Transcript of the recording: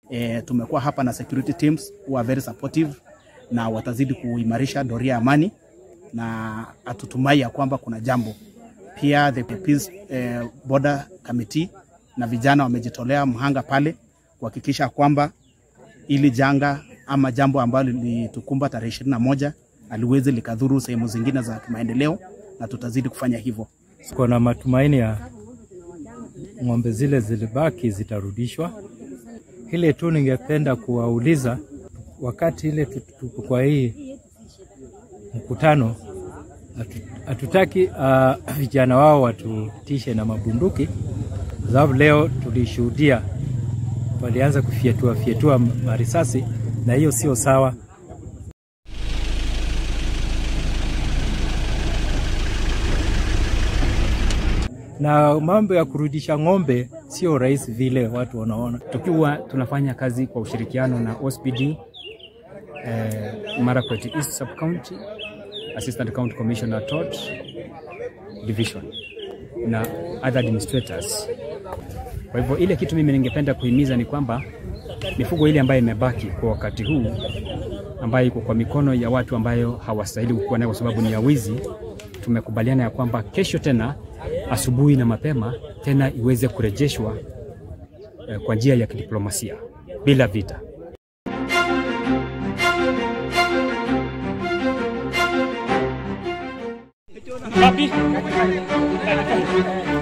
Tumekuwa hapa na security teams who are very supportive na watazidi kuimarisha doria ya amani, na atutumai ya kwamba kuna jambo. Pia the Peace Border Committee na vijana wamejitolea mhanga pale kuhakikisha kwamba ili janga ama jambo ambalo litukumba tarehe 21 aliwezi likadhuru sehemu zingine za maendeleo, na tutazidi kufanya hivyo. Kuna matumaini ya ng'ombe zile zilibaki zitarudishwa. Ile tu ningependa kuwauliza, wakati ile tuko kwa hii mkutano, hatutaki vijana wao watutishe na mabunduki, sababu leo tulishuhudia walianza kufietua marisasi, na hiyo sio sawa. Na mambo ya kurudisha ng'ombe sio rahisi vile watu wanaona. Tukiwa tunafanya kazi kwa ushirikiano na OSPD, Marakwet East Sub County, Assistant County Commissioner Todd Division na other administrators. Kwa hivyo ile kitu mimi ningependa kuhimiza ni kwamba mifugo ile ambayo imebaki kwa wakati huu, ambayo iko kwa mikono ya watu ambayo hawastahili kuwa nayo kwa sababu ni ya wizi, tumekubaliana ya kwamba kesho tena asubuhi na mapema tena iweze kurejeshwa kwa njia ya kidiplomasia bila vita. Papi.